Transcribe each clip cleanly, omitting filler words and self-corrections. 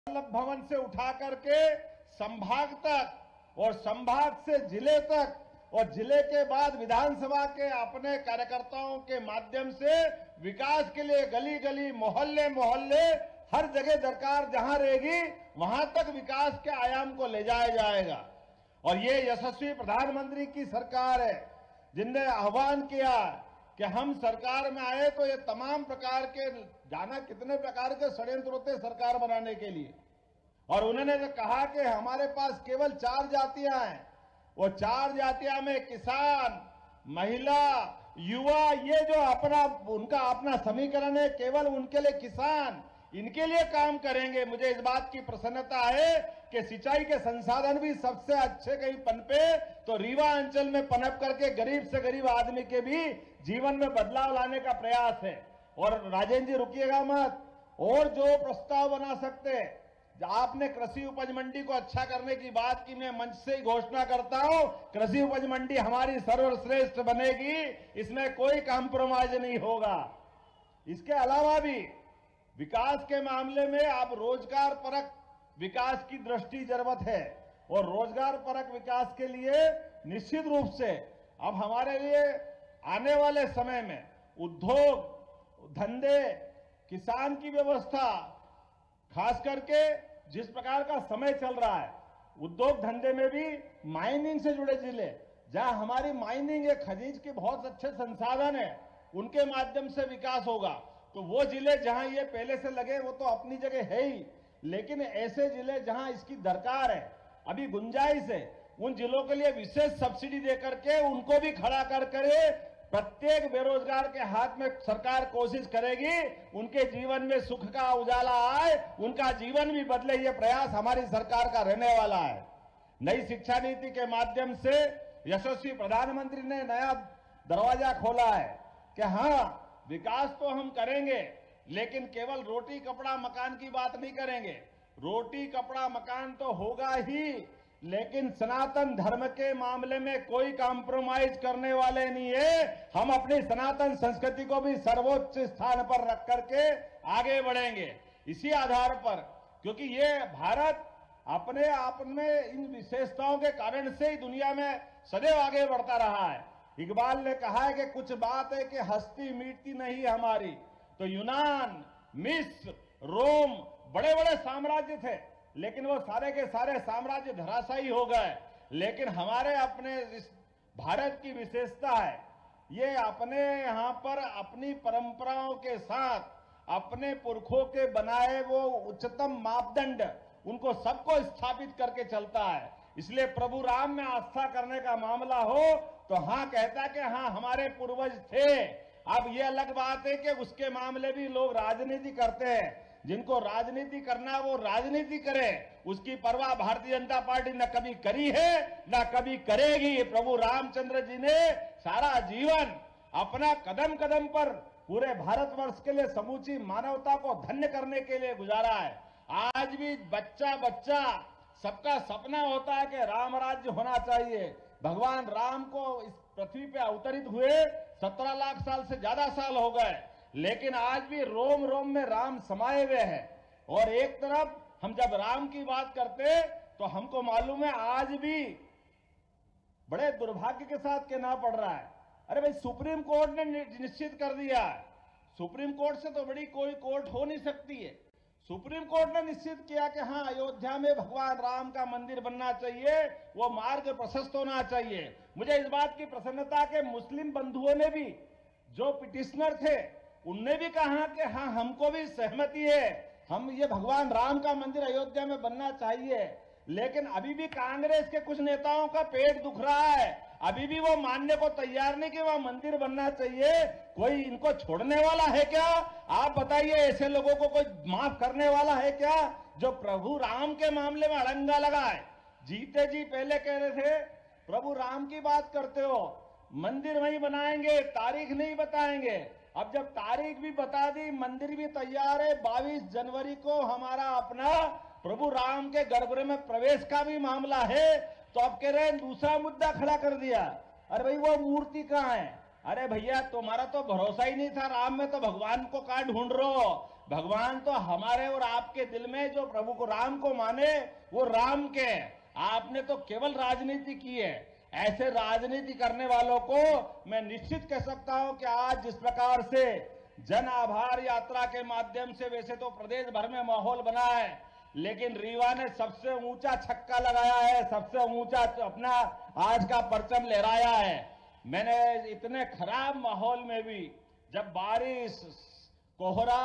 वल्लभ भवन से उठा करके संभाग तक और संभाग से जिले तक और जिले के बाद विधानसभा के अपने कार्यकर्ताओं के माध्यम से विकास के लिए गली गली मोहल्ले मोहल्ले हर जगह दरकार जहां रहेगी वहां तक विकास के आयाम को ले जाया जाएगा। और ये यशस्वी प्रधानमंत्री की सरकार है जिनने आह्वान किया कि हम सरकार में आए तो ये तमाम प्रकार के जाना कितने प्रकार के षड्यंत्र होते सरकार बनाने के लिए। और उन्होंने जो कहा कि हमारे पास केवल 4 जातियां हैं, वो 4 जातियां में किसान, महिला, युवा, ये जो उनका अपना समीकरण है, केवल उनके लिए किसान, इनके लिए काम करेंगे। मुझे इस बात की प्रसन्नता है कि सिंचाई के संसाधन भी सबसे अच्छे कहीं पनपे तो रीवा अंचल में पनप करके गरीब से गरीब आदमी के भी जीवन में बदलाव लाने का प्रयास है। और राजेंद्र जी रुकिएगा मत, और जो प्रस्ताव बना सकते हैं, आपने कृषि उपज मंडी को अच्छा करने की बात की, मैं मंच से ही घोषणा करता हूं, कृषि उपज मंडी हमारी सर्वश्रेष्ठ बनेगी, इसमें कोई कॉम्प्रोमाइज नहीं होगा। इसके अलावा भी विकास के मामले में आप रोजगार परक विकास की दृष्टि जरूरत है। और रोजगार परक विकास के लिए निश्चित रूप से अब हमारे लिए आने वाले समय में उद्योग धंधे, किसान की व्यवस्था, खास करके जिस प्रकार का समय चल रहा है, उद्योग धंधे में भी माइनिंग से जुड़े जिले जहां हमारी माइनिंग है, खनिज के बहुत अच्छे संसाधन है, उनके माध्यम से विकास होगा। तो वो जिले जहां ये पहले से लगे वो तो अपनी जगह है ही, लेकिन ऐसे जिले जहां इसकी दरकार है, अभी गुंजाइश है, उन जिलों के लिए विशेष सब्सिडी देकर के उनको भी खड़ा कर करे प्रत्येक बेरोजगार के हाथ में सरकार कोशिश करेगी उनके जीवन में सुख का उजाला आए, उनका जीवन भी बदले, ये प्रयास हमारी सरकार का रहने वाला है। नई शिक्षा नीति के माध्यम से यशस्वी प्रधानमंत्री ने नया दरवाजा खोला है कि हाँ, विकास तो हम करेंगे लेकिन केवल रोटी कपड़ा मकान की बात नहीं करेंगे। रोटी कपड़ा मकान तो होगा ही, लेकिन सनातन धर्म के मामले में कोई कॉम्प्रोमाइज करने वाले नहीं है। हम अपनी सनातन संस्कृति को भी सर्वोच्च स्थान पर रख करके आगे बढ़ेंगे इसी आधार पर, क्योंकि ये भारत अपने आप में इन विशेषताओं के कारण से ही दुनिया में सदैव आगे बढ़ता रहा है। इकबाल ने कहा है कि कुछ बात है कि हस्ती मिटती नहीं हमारी। तो यूनान, मिस्र, रोम बड़े बड़े साम्राज्य थे, लेकिन वो सारे के सारे साम्राज्य धराशायी हो गए। लेकिन हमारे अपने इस भारत की विशेषता है, ये अपने यहां पर अपनी परंपराओं के साथ अपने पुरखों के बनाए वो उच्चतम मापदंड उनको सबको स्थापित करके चलता है। इसलिए प्रभु राम में आस्था करने का मामला हो तो हाँ कहता कि हाँ हमारे पूर्वज थे। अब ये अलग बात है कि उसके मामले भी लोग राजनीति करते हैं, जिनको राजनीति करना वो राजनीति करे, उसकी परवाह भारतीय जनता पार्टी न कभी करी है न कभी करेगी। प्रभु रामचंद्र जी ने सारा जीवन अपना कदम कदम पर पूरे भारतवर्ष के लिए समूची मानवता को धन्य करने के लिए गुजारा है। आज भी बच्चा बच्चा सबका सपना होता है कि राम राज्य होना चाहिए। भगवान राम को इस पृथ्वी पे अवतरित हुए 17 लाख साल से ज्यादा साल हो गए, लेकिन आज भी रोम रोम में राम समाये हुए हैं। और एक तरफ हम जब राम की बात करते तो हमको मालूम है आज भी बड़े दुर्भाग्य के साथ कहना पड़ रहा है, अरे भाई सुप्रीम कोर्ट ने निश्चित कर दिया है, सुप्रीम कोर्ट से तो बड़ी कोई कोर्ट हो नहीं सकती है। सुप्रीम कोर्ट ने निश्चित किया कि हाँ अयोध्या में भगवान राम का मंदिर बनना चाहिए, वो मार्ग प्रशस्त होना चाहिए। मुझे इस बात की प्रसन्नता के मुस्लिम बंधुओं ने भी, जो पिटिशनर थे, उनने भी कहा कि हाँ हमको भी सहमति है, हम ये भगवान राम का मंदिर अयोध्या में बनना चाहिए। लेकिन अभी भी कांग्रेस के कुछ नेताओं का पेट दुख रहा है, अभी भी वो मानने को तैयार नहीं कि वह मंदिर बनना चाहिए। कोई इनको छोड़ने वाला है क्या? आप बताइए, ऐसे लोगों को कोई माफ करने वाला है क्या जो प्रभु राम के मामले में अड़ंगा लगाए? जीते जी पहले कह रहे थे प्रभु राम की बात करते हो, मंदिर वहीं बनाएंगे, तारीख नहीं बताएंगे। अब जब तारीख भी बता दी, मंदिर भी तैयार है, 22 जनवरी को हमारा अपना प्रभु राम के गर्भगृह में प्रवेश का भी मामला है, तो अब कह रहे हैं दूसरा मुद्दा खड़ा कर दिया। अरे भाई वो मूर्ति कहां है? अरे भैया तुम्हारा तो भरोसा ही नहीं था राम में, तो भगवान को कहां ढूंढ रहे हो? भगवान तो हमारे और आपके दिल में जो प्रभु को राम को माने वो राम के हैं। आपने तो केवल राजनीति की है। ऐसे राजनीति करने वालों को मैं निश्चित कह सकता हूं कि आज जिस प्रकार से जन आभार यात्रा के माध्यम से वैसे तो प्रदेश भर में माहौल बना है, लेकिन रीवा ने सबसे ऊंचा छक्का लगाया है, सबसे ऊंचा अपना आज का परचम लहराया है। मैंने इतने खराब माहौल में भी, जब बारिश, कोहरा,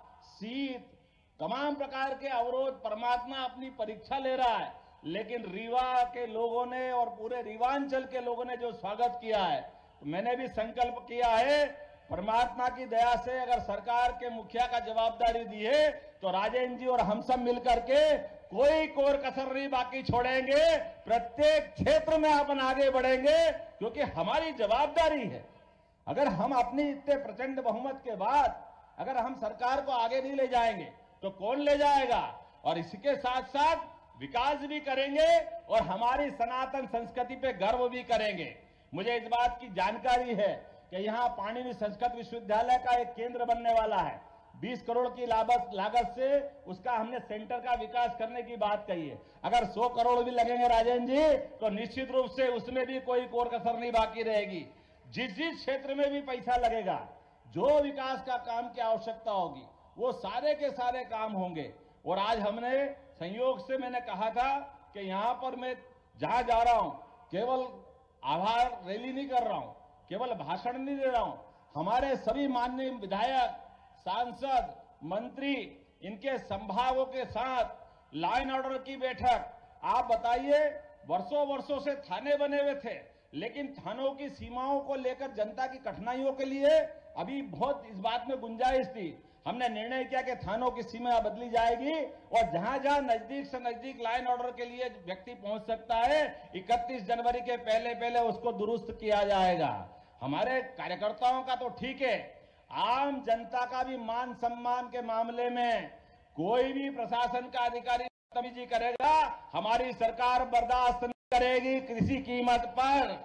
शीत, तमाम प्रकार के अवरोध, परमात्मा अपनी परीक्षा ले रहा है, लेकिन रीवा के लोगों ने और पूरे रीवांचल के लोगों ने जो स्वागत किया है, तो मैंने भी संकल्प किया है परमात्मा की दया से अगर सरकार के मुखिया का जवाबदारी दी है तो राजेंद्र जी और हम सब मिलकर के कोई कोर कसर नहीं बाकी छोड़ेंगे। प्रत्येक क्षेत्र में अपन आगे बढ़ेंगे क्योंकि हमारी जवाबदारी है। अगर हम अपनी इतने प्रचंड बहुमत के बाद अगर हम सरकार को आगे नहीं ले जाएंगे तो कौन ले जाएगा। और इसके साथ साथ विकास भी करेंगे और हमारी सनातन संस्कृति पे गर्व भी करेंगे। मुझे इस बात की जानकारी है कि यहाँ पाणिनि संस्कृत विश्वविद्यालय का एक केंद्र बनने वाला है। 20 करोड़ की लागत से उसका हमने सेंटर का विकास करने की बात कही है। अगर 100 करोड़ भी लगेंगे राजेंद्र जी तो निश्चित रूप से उसमें भी कोई कोर कसर नहीं बाकी रहेगी। जिस जिस क्षेत्र में भी पैसा लगेगा, जो विकास का काम की आवश्यकता होगी, वो सारे के सारे काम होंगे। और आज हमने संयोग से मैंने कहा था कि यहां पर मैं जहां जा रहा हूं केवल आभार रैली नहीं कर रहा हूं, केवल भाषण नहीं दे रहा हूं। हमारे सभी माननीय विधायक, सांसद, मंत्री, इनके संभागों के साथ लाइन ऑर्डर की बैठक। आप बताइए, वर्षों वर्षों से थाने बने हुए थे, लेकिन थानों की सीमाओं को लेकर जनता की कठिनाइयों के लिए अभी बहुत इस बात में गुंजाइश थी। हमने निर्णय किया कि थानों की सीमा बदली जाएगी और जहां जहां नजदीक से नजदीक लाइन ऑर्डर के लिए व्यक्ति पहुंच सकता है, 31 जनवरी के पहले पहले उसको दुरुस्त किया जाएगा। हमारे कार्यकर्ताओं का तो ठीक है, आम जनता का भी मान सम्मान के मामले में कोई भी प्रशासन का अधिकारी बदतमीजी करेगा, हमारी सरकार बर्दाश्त नहीं करेगी किसी कीमत पर।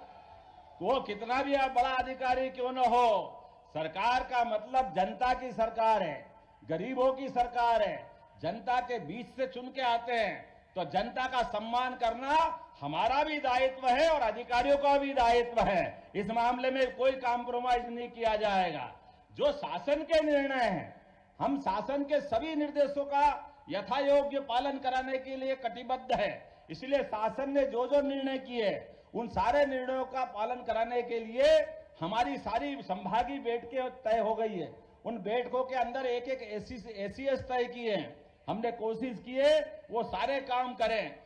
वो कितना भी बड़ा अधिकारी क्यों न हो, सरकार का मतलब जनता की सरकार है, गरीबों की सरकार है, जनता के बीच से चुन के आते हैं, तो जनता का सम्मान करना हमारा भी दायित्व है और अधिकारियों का भी दायित्व है। इस मामले में कोई कॉम्प्रोमाइज नहीं किया जाएगा। जो शासन के निर्णय हैं, हम शासन के सभी निर्देशों का यथायोग्य पालन कराने के लिए कटिबद्ध है। इसलिए शासन ने जो जो निर्णय किए उन सारे निर्णयों का पालन कराने के लिए हमारी सारी संभागीय बैठकें तय हो गई है। उन बैठकों के अंदर एक एक एसीएस तय किए हैं। हमने कोशिश की है वो सारे काम करें।